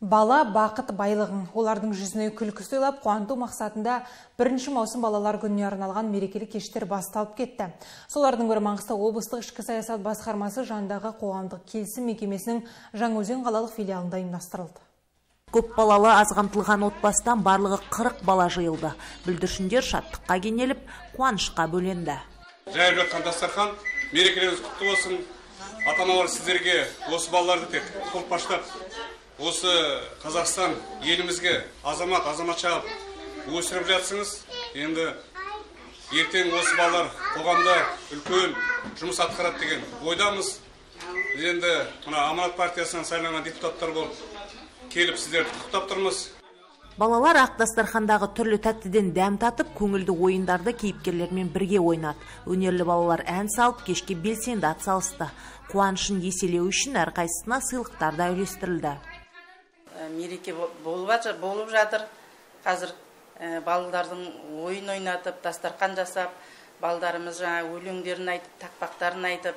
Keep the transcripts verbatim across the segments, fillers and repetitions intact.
Бала бақыт байлығын, олардың жүзіне күлкі сыйлап, қуанту мақсатында бірінші маусым балалар күніне арналған мерекелік кештер басталып кетті. Солардың бірі Маңғыстау облыстық ішкі саясат басқармасы жанындағы қоғамдық келісім мекемесінің Жаңаөзен қалалық филиалында ұйымдастырылды. Көп балалы аз қамтылған отбасыдан барлығы қырық бала жиылды. Бүлдіршіндер шаттыққа кенеліп, қуанышқа бөленді. Жайып жатқан дастархан, мерекелеріңіз құтты болсын. Ата-аналар сіздерге осы балаларды тек қолпаштап, осы Қазақстан елімізге азамат, азаматша өсіріп жатсыңыз. Енді ертең осы балалар қоғамда үлкен жұмыс атқарады деген ойдамыз. Біз енді мына Аманат партиясынан сайланған депутаттар болып келіп сіздерді құттықтап тұрмыз. Балалар ақ дастархандағы түрлі тәттіден дәм татып, көңілді ойындарды кейіпкерлермен бірге ойнады. Өнерлі балалар ән салып, кешке белсенді атсалысты. Қуанышын еселеу үшін әрқайсысына сыйлықтар да үлестірілді. Мереке болып жатыр. Қазір балалардың ойын ойнатып, дастархан жасап, балдарымыз жаңа өлеңдерін айтып, тақпақтарын айтып,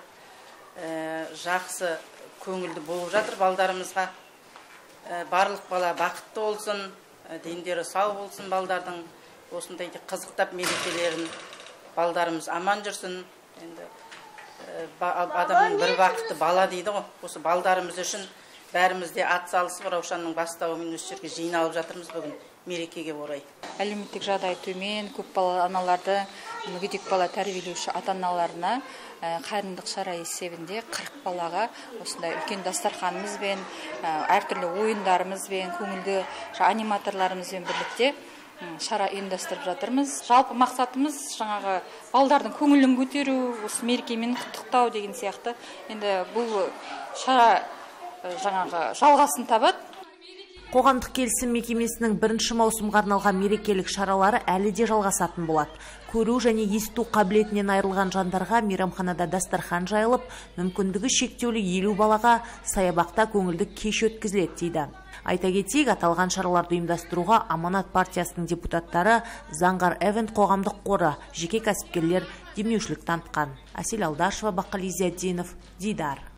жақсы көңілді болып жатыр балдарымызға. Барлық бала бақытты болсын, дендері сау болсын балдардың. Осындай қызықтап мерекелерін балдарымыз аман жүрсін. Енді адамның бір бақыты бала дейді ғой. Осы балдарымыз үшін бәрімізде ат салысып, Раушанның бастауымен осы жерге жиналып жатырмыз бүгін мерекеге орай. Әлеуметтік жағдай төмен, көп бала аналарды, мүгедек бала тәрбиелеуші ата-аналарына қайырымдылық шара есебінде қырық балаға осындай үлкен дастарханымызбен, әртүрлі ойындарымызбен, көңілді аниматорларымызбен бірлікте шара ұйымдастырып жатырмыз. Жалпы мақсатымыз жаңағы балдардың көңілін көтеру, осы мерекемен құттықтау деген сияқты. Енді бұл шара жаңағы жалғасын табады. Қоғамдық келісім мекемесінің бірінші маусымға арналған мерекелік шаралары әлі де жалғасатын болады. Көру және есту қабілетінен айырылған жандарға мейрамханада дастархан жайылып, мүмкіндігі шектеулі елу балаға саябақта көңілді кеш өткізіледі дейді. Айта кетейік, аталған шараларды ұйымдастыруға Аманат партиясының депутаттары Заңғар Эвент қоғамдық қоры, жеке кәсіпкерлер демеушілік танытқан. Асел Алдашева, Бақали Зияддинов, Дидар.